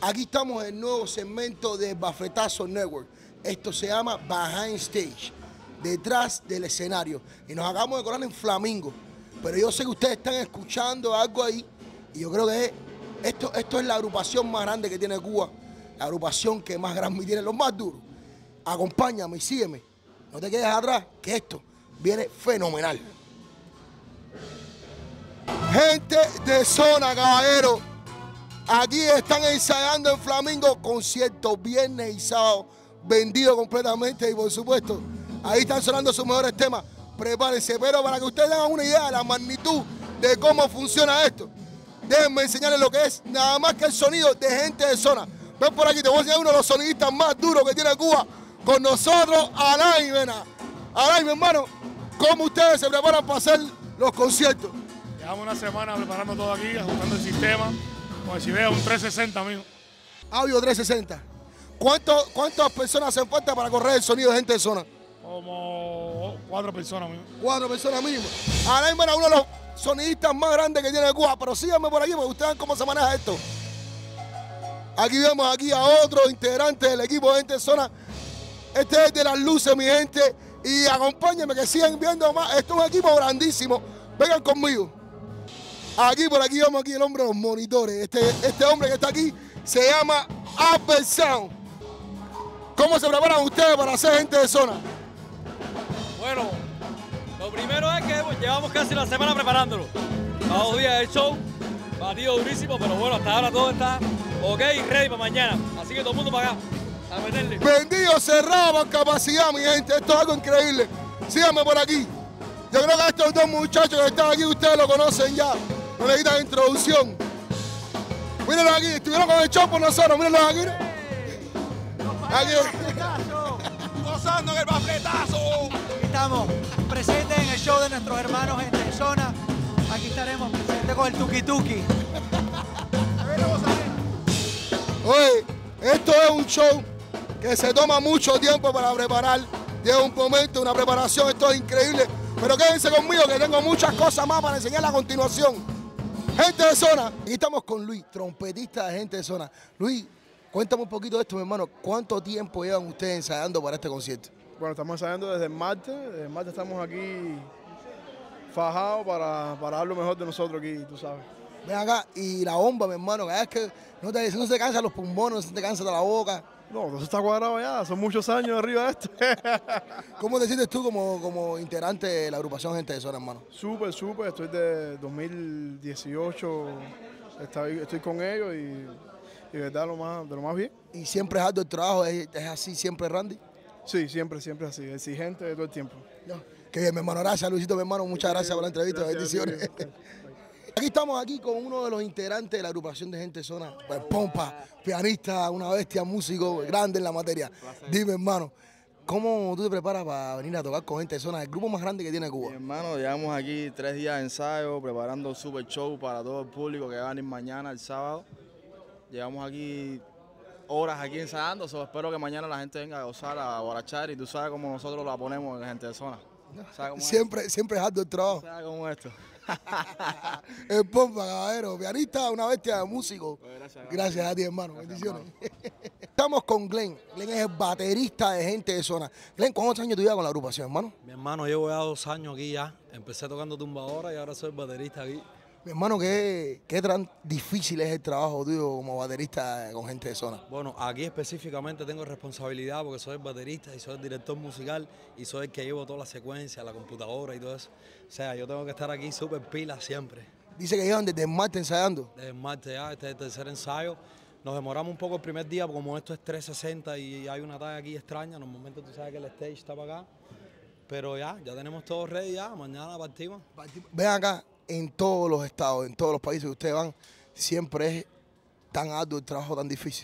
Aquí estamos en el nuevo segmento de Bafletazo Network. Esto se llama Behind Stage, detrás del escenario. Y nos acabamos de colar en Flamingo. Pero yo sé que ustedes están escuchando algo ahí. Y yo creo que esto es la agrupación más grande que tiene Cuba. La agrupación que más Grammy tiene, los más duros. Acompáñame y sígueme. No te quedes atrás, que esto viene fenomenal. Gente de zona, caballero. Aquí están ensayando en Flamingo conciertos viernes y sábado, vendido completamente. Y por supuesto, ahí están sonando sus mejores temas. Prepárense, pero para que ustedes tengan una idea de la magnitud de cómo funciona esto, déjenme enseñarles lo que es nada más que el sonido de gente de zona. Ven por aquí, te voy a enseñar uno de los sonidistas más duros que tiene Cuba con nosotros, Alain, vena. Alain, mi hermano, ¿cómo ustedes se preparan para hacer los conciertos? Llevamos una semana preparando todo aquí, ajustando el sistema. Como si vea un 360, amigo. Audio 360. ¿Cuántas personas hacen falta para correr el sonido de gente de zona? Como 4 personas, amigo. 4 personas mínimo. Alain, bueno, uno de los sonidistas más grandes que tiene Cuba. Pero síganme por aquí, porque ustedes ven cómo se maneja esto. Aquí vemos aquí a otro integrante del equipo de gente de zona. Este es de las luces, mi gente. Y acompáñenme que sigan viendo más. Esto es un equipo grandísimo. Vengan conmigo. Aquí, por aquí, vamos aquí el hombre de los monitores. Este hombre que está aquí se llama Albert Sound. ¿Cómo se preparan ustedes para hacer gente de zona? Bueno, lo primero es que llevamos casi la semana preparándolo. A 2 días del show, batido durísimo, pero bueno, hasta ahora todo está ok y ready para mañana. Así que todo el mundo para acá, a meterle. Vendido, cerrado con capacidad, mi gente. Esto es algo increíble. Síganme por aquí. Yo creo que estos dos muchachos que están aquí, ustedes lo conocen ya. No necesitan introducción. Mírenlos aquí, estuvieron con el show por nosotros, mírenlos aquí. Aquí. Gozando en el bafletazo. Aquí estamos presentes en el show de nuestros hermanos Gente de Zona. Aquí estaremos presentes con el Tuki Tuki. Oye, esto es un show que se toma mucho tiempo para preparar. Lleva un momento, una preparación, esto es increíble. Pero quédense conmigo que tengo muchas cosas más para enseñarles a continuación. Gente de zona. Aquí estamos con Luis, trompetista de Gente de Zona. Luis, cuéntame un poquito de esto, mi hermano. ¿Cuánto tiempo llevan ustedes ensayando para este concierto? Bueno, estamos ensayando desde el martes. Desde el martes estamos aquí fajados para dar lo mejor de nosotros aquí, tú sabes. Ven acá, y la bomba, mi hermano, que es que no se cansan los pulmones, no se te cansa la boca. No, eso está cuadrado ya, son muchos años arriba de esto. ¿Cómo te sientes tú como integrante de la agrupación Gente de Zona, hermano? Súper, estoy de 2018, estoy con ellos y de verdad de lo más bien. ¿Y siempre es alto el trabajo? ¿Es así siempre, Randy? Sí, siempre así, exigente de todo el tiempo. No. Qué bien, mi hermano, gracias Luisito, mi hermano, muchas gracias por la entrevista, bendiciones. Aquí estamos aquí con uno de los integrantes de la agrupación de Gente de Zona, pues, Pompa, pianista, una bestia, músico, grande en la materia. Dime, hermano, ¿cómo tú te preparas para venir a tocar con Gente de Zona, el grupo más grande que tiene Cuba? Mi hermano, llevamos aquí 3 días de ensayo, preparando un super show para todo el público que va a venir mañana, el sábado. Llevamos aquí horas aquí ensayando, espero que mañana la gente venga a gozar, a borrachar, y tú sabes cómo nosotros la ponemos en Gente de Zona. Siempre es alto el trabajo. ¿Sabes cómo es esto? El Pompa, caballero, pianista, una bestia, músico. Pues gracias a ti, hermano, bendiciones. Estamos con Glenn. Glenn es el baterista de Gente de Zona. Glenn, ¿cuántos años tú llevas con la agrupación, hermano? Mi hermano, llevo ya 2 años aquí ya. Empecé tocando tumbadora y ahora soy baterista aquí. Mi hermano, ¿qué tan difícil es el trabajo tuyo como baterista con Gente de Zona? Bueno, aquí específicamente tengo responsabilidad porque soy el baterista y soy el director musical y soy el que llevo toda la secuencia, la computadora y todo eso. O sea, yo tengo que estar aquí súper pila siempre. Dice que llevan desde el martes ensayando. Desde el martes ya, este es el tercer ensayo. Nos demoramos un poco el primer día, como esto es 360 y hay una talla aquí extraña. Normalmente tú sabes que el stage está para acá. Pero ya tenemos todo ready ya, mañana partimos. Ven acá. En todos los estados, en todos los países que ustedes van, siempre es tan arduo el trabajo, tan difícil.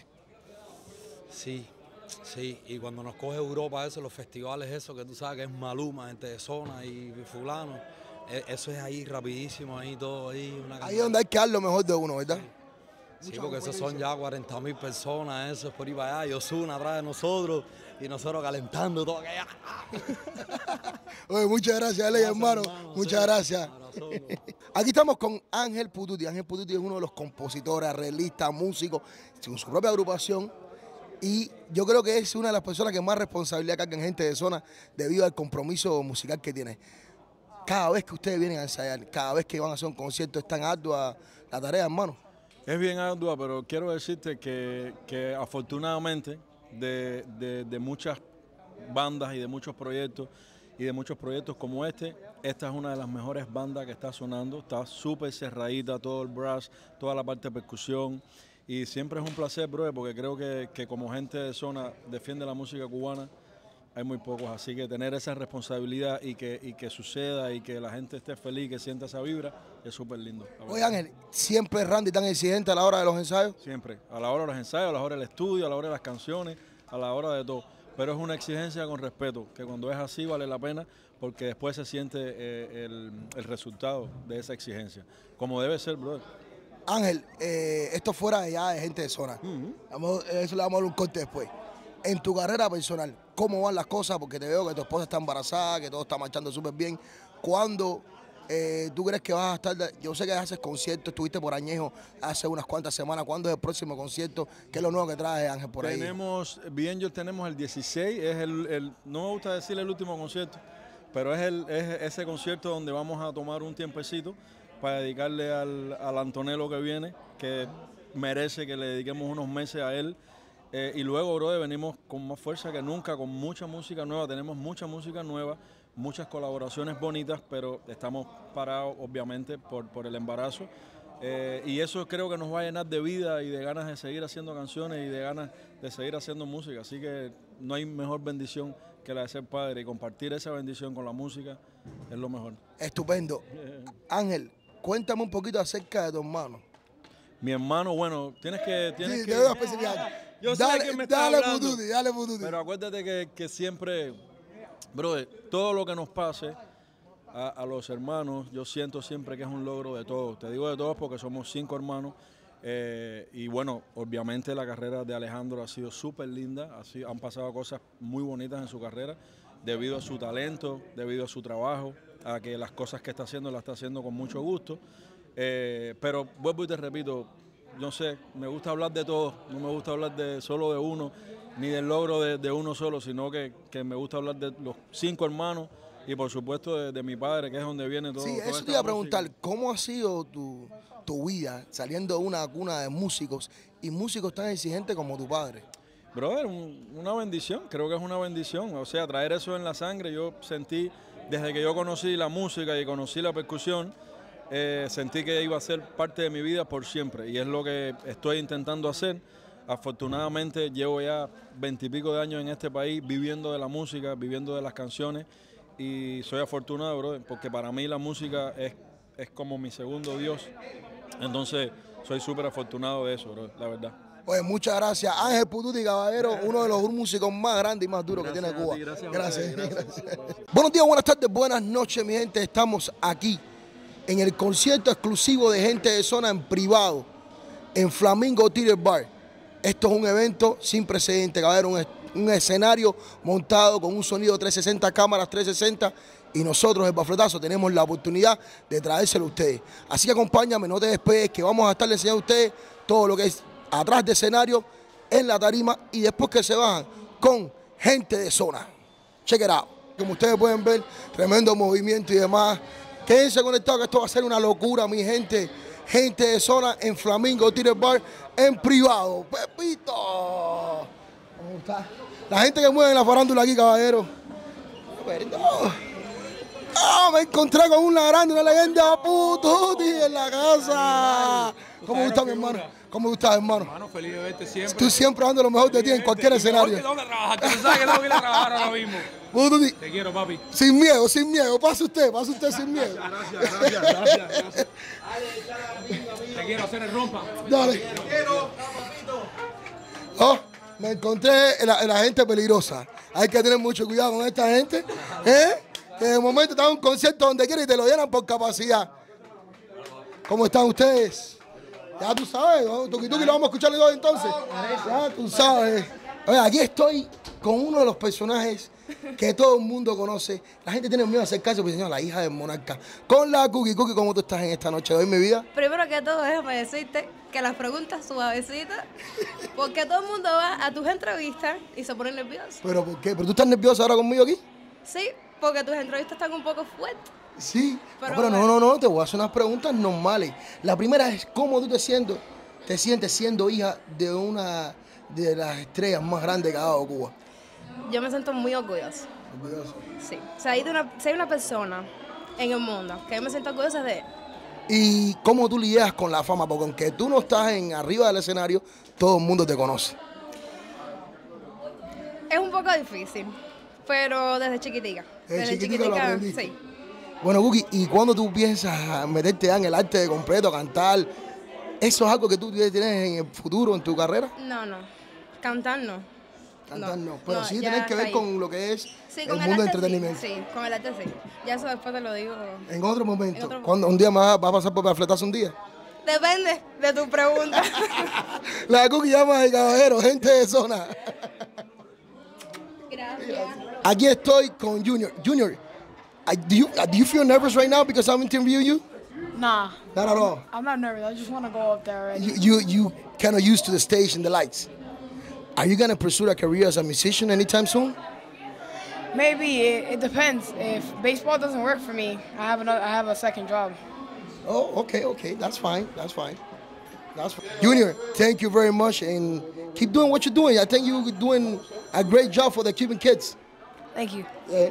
Sí, y cuando nos coge Europa eso, los festivales eso, que tú sabes que es Maluma, Gente de Zona y fulano, eso es ahí rapidísimo, ahí todo, ahí. Ahí es donde hay que dar lo mejor de uno, ¿verdad? Sí, porque esos son ya 40.000 personas, eso es por ahí para allá, y Ozuna atrás de nosotros, y nosotros calentando todo aquello. Oye, muchas gracias, hermano. Muchas gracias. Aquí estamos con Ángel Pututi. Ángel Pututi es uno de los compositores, arreglistas, músicos, con su propia agrupación. Y yo creo que es una de las personas que más responsabilidad carga en Gente de Zona debido al compromiso musical que tiene. Cada vez que ustedes vienen a ensayar, cada vez que van a hacer un concierto, es tan ardua la tarea, hermano. Es bien ardua, pero quiero decirte que afortunadamente de muchas bandas y de muchos proyectos como esta es una de las mejores bandas que está sonando. Está súper cerradita, todo el brass, toda la parte de percusión. Y siempre es un placer, brother, porque creo que como Gente de Zona defiende la música cubana, hay muy pocos, así que tener esa responsabilidad y que suceda y que la gente esté feliz, que sienta esa vibra, es súper lindo. Oye, Ángel, ¿siempre Randy tan exigente a la hora de los ensayos? Siempre, a la hora de los ensayos, a la hora del estudio, a la hora de las canciones, a la hora de todo. Pero es una exigencia con respeto, que cuando es así vale la pena, porque después se siente el resultado de esa exigencia, como debe ser, brother. Ángel, esto fuera de ya de Gente de Zona. Eso le vamos a dar un corte después. En tu carrera personal, ¿cómo van las cosas? Porque te veo que tu esposa está embarazada, que todo está marchando súper bien. ¿Cuándo tú crees que vas a estar? Yo sé que haces conciertos, estuviste por Añejo hace unas cuantas semanas. ¿Cuándo es el próximo concierto? ¿Qué es lo nuevo que trae, Ángel, por ahí? Tenemos el 16, no me gusta decir el último concierto, pero es ese concierto donde vamos a tomar un tiempecito para dedicarle al Antonello que viene, que merece que le dediquemos unos meses a él. Y luego, brother, venimos con más fuerza que nunca, con mucha música nueva. Tenemos mucha música nueva, muchas colaboraciones bonitas, pero estamos parados, obviamente, por el embarazo. Y eso creo que nos va a llenar de vida y de ganas de seguir haciendo canciones y de ganas de seguir haciendo música. Así que no hay mejor bendición que la de ser padre, y compartir esa bendición con la música es lo mejor. Estupendo. Ángel, cuéntame un poquito acerca de tu hermano. Mi hermano, bueno, tienes que... Te voy a especificar. Yo sé que me está hablando. Dale, Pututi. Pero acuérdate que siempre, brother, todo lo que nos pase a los hermanos, yo siento siempre que es un logro de todos. Te digo de todos porque somos 5 hermanos. Y bueno, obviamente la carrera de Alejandro ha sido súper linda. Han pasado cosas muy bonitas en su carrera debido a su talento, debido a su trabajo, a que las cosas que está haciendo las está haciendo con mucho gusto. Pero vuelvo y te repito, no sé, me gusta hablar de todo, no me gusta hablar solo de uno, ni del logro de uno solo, sino que me gusta hablar de los 5 hermanos y por supuesto de mi padre, que es donde viene todo. Sí, eso te iba a preguntar, ¿cómo ha sido tu vida saliendo de una cuna de músicos y músicos tan exigentes como tu padre? Brother, una bendición, creo que es una bendición, o sea, traer eso en la sangre. Yo sentí, desde que yo conocí la música y conocí la percusión, sentí que iba a ser parte de mi vida por siempre y es lo que estoy intentando hacer. Afortunadamente llevo ya 20 y pico de años en este país viviendo de la música, viviendo de las canciones y soy afortunado, bro, porque para mí la música es como mi segundo Dios. Entonces soy súper afortunado de eso, bro, la verdad. Oye, muchas gracias. Ángel Pututi, caballero, uno de los músicos más grandes y más duros que tiene Cuba. Gracias. Buenos días, buenas tardes, buenas noches, mi gente. Estamos aquí en el concierto exclusivo de Gente de Zona en privado, en Flamingo Theater Bar. Esto es un evento sin precedente, caballero, un escenario montado con un sonido 360, cámaras 360, y nosotros, el Bafletazo, tenemos la oportunidad de traérselo a ustedes. Así que acompáñame, no te despegues, que vamos a estarle enseñando a ustedes todo lo que es atrás de escenario, en la tarima, y después que se bajan con Gente de Zona. Check it out. Como ustedes pueden ver, tremendo movimiento y demás. Quédense conectados que esto va a ser una locura, mi gente. Gente de Zona en Flamingo Theater Bar en privado. Pepito. ¿Cómo está? La gente que mueve en la farándula aquí, caballero. Me encontré con una grande, una leyenda Pututi en la casa. ¿Cómo está, mi hermano? ¿Cómo estás, hermano? Hermano, feliz de verte siempre. Tú siempre dando lo mejor de ti en cualquier escenario. ¿Dónde trabajas? Tú sabes que tengo que ir a trabajar ahora mismo. Pututi. Te quiero, papi. Sin miedo, sin miedo. Pase usted sin miedo. Gracias. Te quiero hacer el rompa. Dale. Te quiero. Oh, me encontré en la gente peligrosa. Hay que tener mucho cuidado con esta gente. Que de momento está en un concierto donde quiera y te lo llenan por capacidad. ¿Cómo están ustedes? Ya tú sabes, ¿no? Tuki lo vamos a escuchar hoy entonces. Ya tú sabes. Oye, aquí estoy con uno de los personajes que todo el mundo conoce. La gente tiene miedo de acercarse porque señor, la hija del monarca. Con la Cookie. Cookie, ¿cómo tú estás en esta noche de hoy, mi vida? Primero que todo, déjame decirte que las preguntas suavecitas, porque todo el mundo va a tus entrevistas y se pone nervioso. ¿Pero por qué? ¿Pero tú estás nerviosa ahora conmigo aquí? Sí, porque tus entrevistas están un poco fuertes. Sí, Pero pero bueno. no, te voy a hacer unas preguntas normales. La primera es cómo tú te sientes siendo hija de una de las estrellas más grandes que ha dado Cuba. Yo me siento muy orgullosa. Orgulloso. Sí. O sea, si hay una persona en el mundo que yo me siento orgullosa de él. ¿Y cómo tú lidias con la fama? Porque aunque tú no estás arriba del escenario, todo el mundo te conoce. Es un poco difícil, pero desde chiquitica. Desde chiquitica lo aprendiste. sí. Bueno, Cookie, ¿y cuando tú piensas meterte ya en el arte de completo, a cantar? ¿Eso es algo que tú tienes en el futuro, en tu carrera? No. Cantar no. Cantar no, pero sí ya tienes que está ver ahí. con lo que es Sí, el con mundo del arte entretenimiento. Sí, con el arte sí. Ya eso después te lo digo. En otro momento. En otro ¿Cuándo, un día más vas a pasar por Bafletazo un día? Depende de tu pregunta. La Cookie llama de caballero, gente de zona. Gracias. Aquí estoy con Junior. Junior, do you feel nervous right now because I'm interviewing you? Nah, Not at all. I'm not nervous. I just want to go up there already. You kind of used to the stage and the lights. Are you going to pursue a career as a musician anytime soon? Maybe it depends. If baseball doesn't work for me, I have a second job. Oh, okay. That's fine. Junior, thank you very much and keep doing what you're doing. I think you're doing a great job for the Cuban kids. Thank you. Yeah.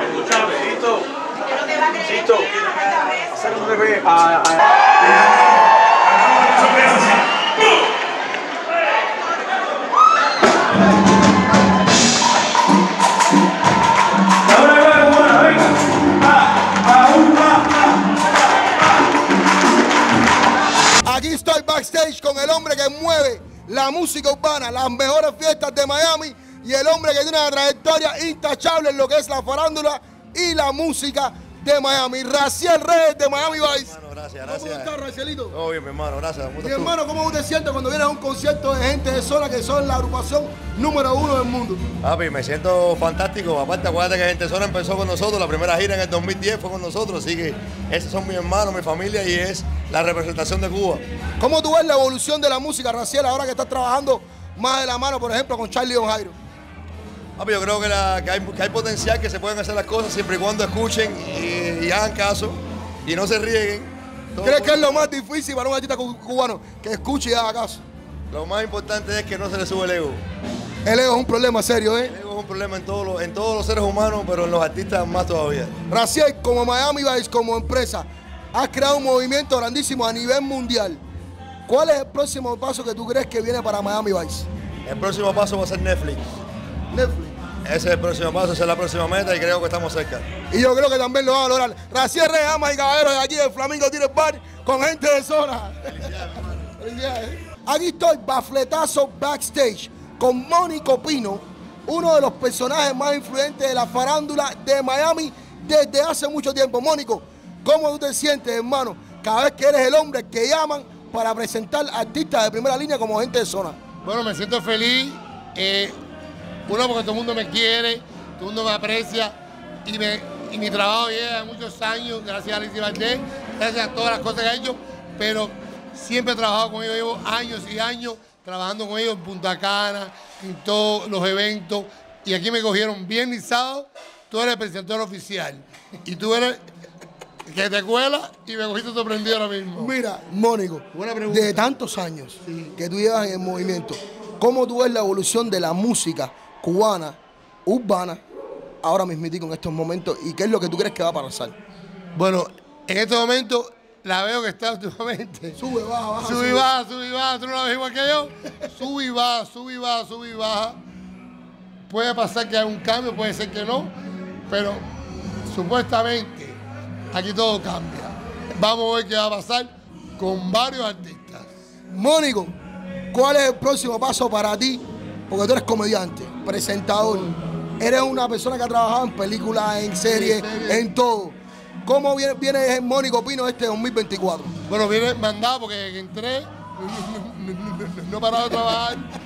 Aquí estoy backstage con el hombre que mueve la música urbana, las mejores fiestas de Miami y el hombre que tiene una trayectoria intachable en lo que es la farándula y la música de Miami. Raciel Reyes de Miami Vice. Hermano, gracias. ¿Cómo estás, Racielito? Todo bien, mi hermano, gracias. ¿Cómo Mi estás tú? hermano, ¿cómo te sientes cuando vienes a un concierto de gente de zona que son la agrupación número 1 del mundo? Papi, me siento fantástico. Aparte, acuérdate que Gente Zona empezó con nosotros. La primera gira en el 2010 fue con nosotros. Así que esos son mis hermanos, mi familia y es la representación de Cuba. ¿Cómo tú ves la evolución de la música, Raciel, ahora que estás trabajando más de la mano, por ejemplo, con Charlie Don Jairo? Papi, yo creo que hay potencial, que se pueden hacer las cosas siempre y cuando escuchen y hagan caso y no se rieguen. ¿Crees que es lo más difícil para un artista cubano? Que escuche y haga caso. Lo más importante es que no se le sube el ego. El ego es un problema serio, ¿eh? El ego es un problema en todos los seres humanos, pero en los artistas más todavía. Raciel, como Miami Vice, como empresa, has creado un movimiento grandísimo a nivel mundial. ¿Cuál es el próximo paso que tú crees que viene para Miami Vice? El próximo paso va a ser Netflix. Netflix. Ese es el próximo paso, esa es la próxima meta y creo que estamos cerca. Y yo creo que también lo van a lograr. Raciel Reyes, damas y caballeros, de aquí del Flamingo Tire Bar, con gente de zona. Felicidades, hermano. Felicidades. Aquí estoy, Bafletazo backstage, con Mónico Pino, uno de los personajes más influyentes de la farándula de Miami desde hace mucho tiempo. Mónico, ¿cómo tú te sientes, hermano, cada vez que eres el hombre que llaman para presentar artistas de primera línea como gente de zona? Bueno, me siento feliz. Uno, porque todo el mundo me quiere, todo el mundo me aprecia y mi trabajo lleva muchos años, gracias a Alicia Valdés, gracias a todas las cosas que ha hecho, pero siempre he trabajado con ellos, llevo años y años trabajando con ellos en Punta Cana, en todos los eventos, y aquí me cogieron viernes y sábado, tú eres el presentador oficial, y tú eres que te cuela y me cogiste sorprendido ahora mismo. Mira, Mónico, buena pregunta. de tantos años que tú llevas en el movimiento, ¿cómo tú ves la evolución de la música cubana, urbana, ahora mismitico en estos momentos? ¿Y qué es lo que tú crees que va a pasar? Bueno, en estos momentos la veo que está últimamente. Sube, baja, baja. Sube y baja, sube y baja. ¿Tú no la ves igual que yo? Sube y baja, sube y baja, sube y baja. Puede pasar que haya un cambio, puede ser que no, pero supuestamente aquí todo cambia. Vamos a ver qué va a pasar con varios artistas. Mónico, ¿cuál es el próximo paso para ti? Porque tú eres comediante, presentador, eres una persona que ha trabajado en películas, en series, en todo. ¿Cómo viene Mónico Pino este 2024? Bueno, viene mandado porque entré, no he parado de trabajar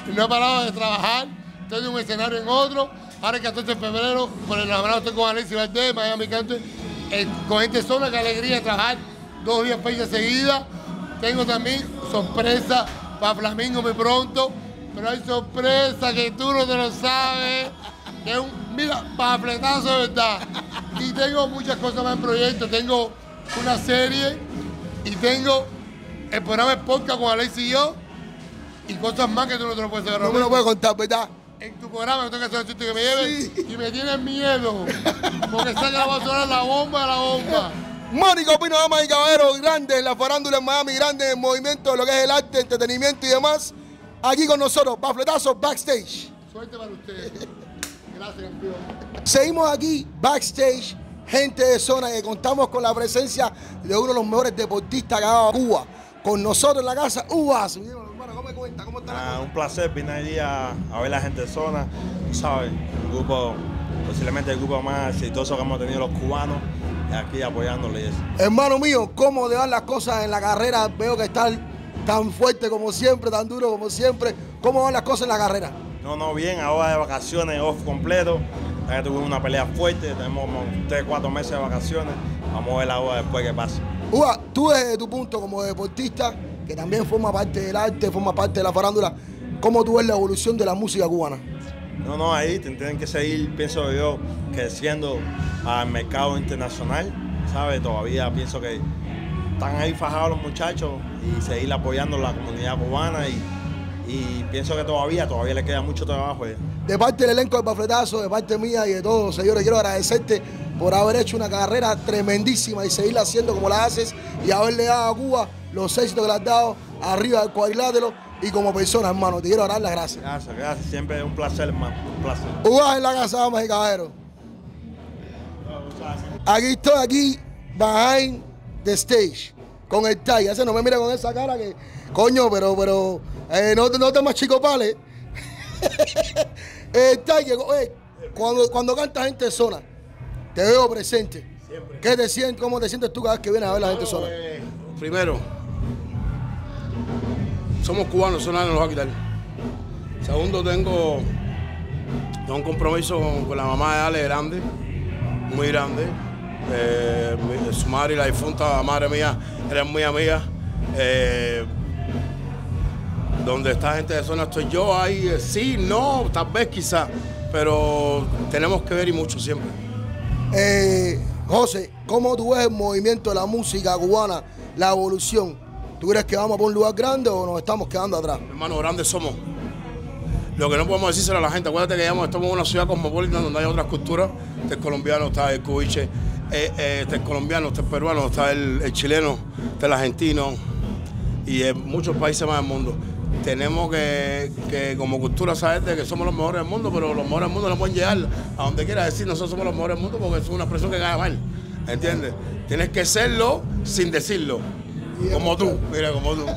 no he parado de trabajar, estoy de un escenario en otro. Ahora el 14 de febrero, por el abrazo estoy con Alexis Valdés, Miami Country, con Gente Zona, qué alegría de trabajar 2 días fechas seguidas. Tengo también sorpresa para Flamingo muy pronto, pero hay sorpresa que tú no te lo sabes, que es un, mira, pafletazo de verdad. Y tengo muchas cosas más en proyecto, tengo una serie y tengo el programa de podcast con Alexis y yo y cosas más que tú no te lo puedes saber. No me lo puedes contar, ¿verdad? En tu programa yo tengo que hacer un chiste que me lleven y me tienes miedo porque está grabado sonar la bomba de la bomba. Mónica Pino, damas y caballeros, grande en la farándula en Miami, grande en el movimiento de lo que es el arte, entretenimiento y demás. Aquí con nosotros, Bafletazos Backstage. Suerte para ustedes. Gracias, campeón. Seguimos aquí, backstage, Gente de Zona, que contamos con la presencia de uno de los mejores deportistas que ha dado Cuba. Con nosotros en la casa, Uvas. ¿Cómo me cuenta? ¿Cómo está? Un placer, vine allí a ver la Gente de Zona, ¿sabes? Un grupo, posiblemente el grupo más exitoso que hemos tenido los cubanos, aquí apoyándole y eso. Hermano mío, ¿cómo te van las cosas en la carrera? Veo que estás tan fuerte como siempre, tan duro como siempre. ¿Cómo van las cosas en la carrera? No, bien, ahora de vacaciones, off completo. Ya tuvimos una pelea fuerte, tenemos como 3 o 4 meses de vacaciones. Vamos a ver ahora después qué pasa. Uva, tú desde tu punto como deportista, que también forma parte del arte, forma parte de la farándula, ¿cómo tú ves la evolución de la música cubana? No, ahí tienen que seguir, pienso yo, creciendo al mercado internacional, ¿sabes? Todavía pienso que están ahí fajados los muchachos y seguir apoyando la comunidad cubana y pienso que todavía le queda mucho trabajo. De parte del elenco de Bafletazo, de parte mía y de todos, señores, quiero agradecerte por haber hecho una carrera tremendísima y seguirla haciendo como la haces y haberle dado a Cuba los éxitos que le has dado arriba del cuadrilátero y como persona, hermano. Te quiero dar las gracias. Gracias. Siempre es un placer, hermano. Un placer. Uvas en la casa, damas y caballeros. Aquí estoy, behind the stage, con el Tay. Ese no me mira con esa cara que, coño, pero no te más chico pale. El Tay, cuando canta Gente de Zona, te veo presente. Siempre. ¿Qué te sientes? ¿Cómo te sientes tú cada vez que vienes a ver la Gente de Zona? Primero, somos cubanos, eso nadie nos lo va a quitar. Segundo, tengo un compromiso con la mamá de Ale grande, muy grande. Su madre y la difunta madre mía eran muy amigas. Donde está Gente de Zona estoy yo, ahí sí, no, tal vez quizá, pero tenemos que ver y mucho siempre. José, ¿cómo tú ves el movimiento de la música cubana, la evolución? ¿Tú crees que vamos por un lugar grande o nos estamos quedando atrás? Hermano, grandes somos. Lo que no podemos decírselo a la gente, acuérdate que estamos en una ciudad cosmopolita donde hay otras culturas. Está el colombiano, está el cubiche, está el colombiano, está el peruano, está el chileno, está el argentino y en muchos países más del mundo. Tenemos que como cultura saber de que somos los mejores del mundo, pero los mejores del mundo no pueden llegar a donde quiera decir nosotros somos los mejores del mundo porque es una expresión que cae mal, ¿entiendes? Tienes que serlo sin decirlo, como tú, mira, como tú.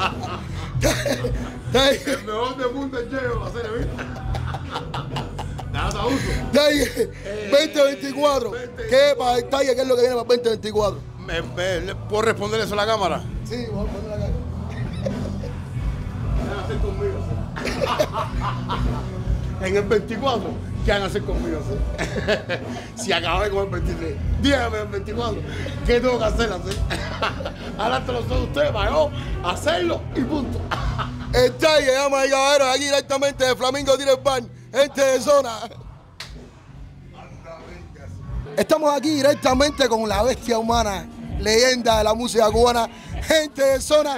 El mejor del mundo es yo, hacer nada uso. 2024, ¿qué para el Tay, qué es lo que viene para el 2024? ¿Puedo responder eso a la cámara? Sí, voy a poner la cámara. Conmigo, en el 24, ¿qué van a hacer conmigo? Si acabé con el 23, dígame el 24, ¿qué tengo que hacer? Ahora te lo sé ustedes, para yo hacerlo y punto. Está ahí, llama y caballeros, aquí directamente de Flamingo Direct Band, Gente de Zona. Estamos aquí directamente con la bestia humana, leyenda de la música cubana, Gente de Zona.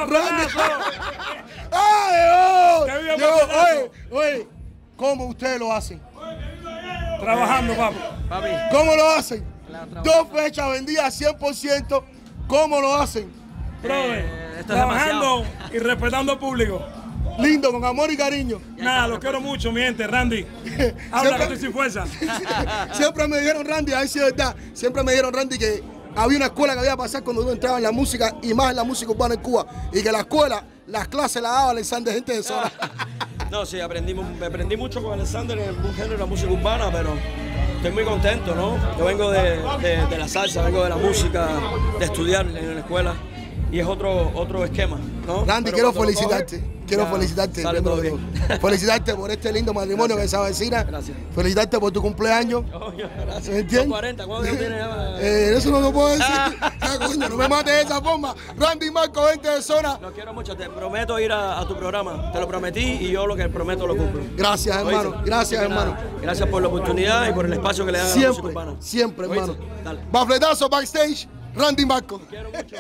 ¡Ay, Dios! Oye, ¿cómo ustedes lo hacen? Trabajando, papi. ¿Cómo lo hacen? 2 fechas vendidas 100%. ¿Cómo lo hacen? Trabajando y respetando al público. Lindo, con amor y cariño. Nada, los quiero mucho, mi gente, Randy. Habla que estoy sin fuerza. Siempre me dijeron, Randy, a ver si es verdad, siempre me dijeron, Randy, que había una escuela que había pasado cuando uno entraba en la música y más en la música urbana en Cuba. Y que la escuela, las clases las daba Alexander, Gente de Zona. No, sí, aprendí mucho con Alexander en el género de la música urbana, pero estoy muy contento, ¿no? Yo vengo de la salsa, vengo de la música, de estudiar en la escuela y es otro esquema, ¿no? Randy, Pero quiero cuando lo felicitarte. coges, Quiero ya felicitarte. sale todo primero bien. que todo. Felicitarte por este lindo matrimonio que se avecina. Gracias. Felicitarte por tu cumpleaños. Gracias. ¿Me entiendes? Son 40, ¿cuántos años tienes? Eso no lo puedo decir. Coño, no me mates de esa forma. Randy Marco, gente de zona. Los quiero mucho, te prometo ir a tu programa. Te lo prometí y yo lo que prometo lo cumplo. Gracias, hermano. ¿Oíste? Gracias, Así que hermano. nada, gracias por la oportunidad y por el espacio que le dan a la música urbana. Siempre, ¿Oíste? hermano. Dale. Bafletazo backstage, Randy Marco. Te quiero mucho.